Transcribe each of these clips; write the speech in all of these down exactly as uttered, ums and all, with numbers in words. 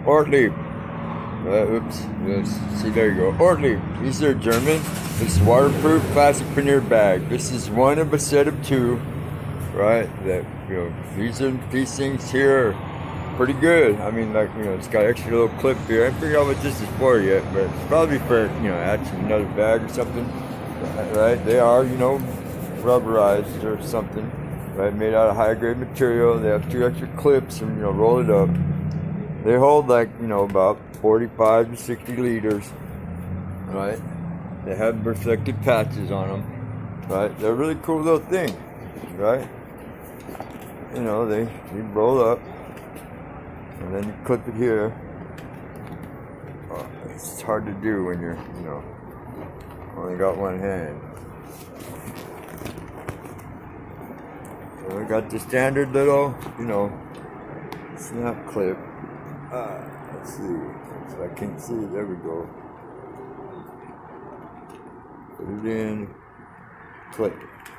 Ortlieb. Uh, oops. Yes. See, there you go. Ortlieb. These are German. This waterproof plastic Pannier bag. This is one of a set of two, right? That, you know, these are these things here are pretty good. I mean, like, you know, it's got extra little clip here. I haven't figured out what this is for yet, but it's probably for, you know, add to another bag or something, right? They are, you know, rubberized or something, right? Made out of high grade material. They have two extra clips and, you know, roll it up. They hold like, you know, about forty-five to sixty liters, right? They have reflective patches on them, right? They're a really cool little thing, right? You know, they, they roll up, and then you clip it here. Oh, it's hard to do when you're, you know, only got one hand. So we got the standard little, you know, snap clip. Uh, let's see. So I can't see it. There we go. Put it in. Clip.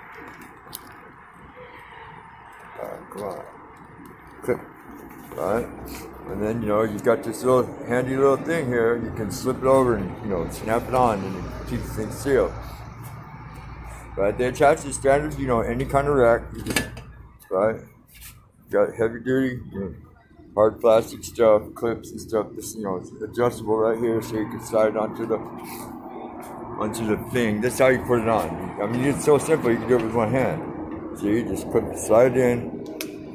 Uh, come on. Clip. Right? And then, you know, you got this little handy little thing here. You can slip it over and, you know, snap it on and it keeps things sealed. Right? They attach the standard, you know, any kind of rack. Right? Got heavy duty, you know, hard plastic stuff, clips and stuff. This, you know, it's adjustable right here, so you can slide it onto the onto the thing. That's how you put it on. I mean, it's so simple. You can do it with one hand. So you just clip, slide it in,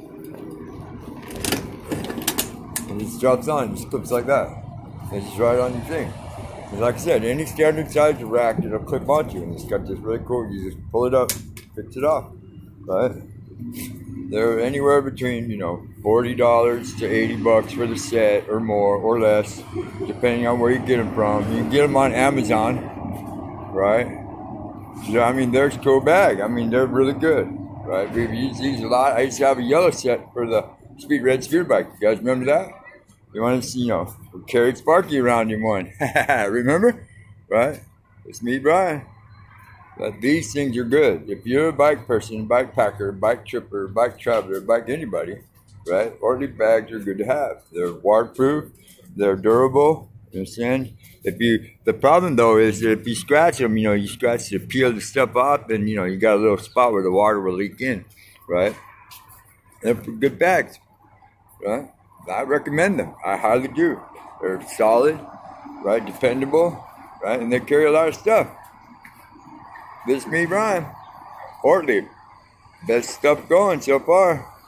and it just drops on. It just clips like that. And it's just right on your thing. And like I said, any standard size rack it'll clip onto, and it's got this really cool. You just pull it up, fix it off, right? They're anywhere between, you know, forty dollars to eighty bucks for the set, or more, or less, depending on where you get them from. You can get them on Amazon, right? So, I mean, they're a cool bag. I mean, they're really good, right? We've used these a lot. I used to have a yellow set for the Speed Red Speed bike. You guys remember that? You want to see, you know, we carried Sparky around in one. Remember? Right? It's me, Brian. But these things are good. If you're a bike person, bike packer, bike tripper, bike traveler, bike anybody, right? Ortlieb bags are good to have. They're waterproof. They're durable. You understand? If you, the problem though is that if you scratch them, you know, you scratch to peel the stuff off, and you know, you got a little spot where the water will leak in, right? They're good bags, right? I recommend them. I highly do. They're solid, right? Dependable, right? And they carry a lot of stuff. This is me, Brian. Ortlieb. Best stuff going so far.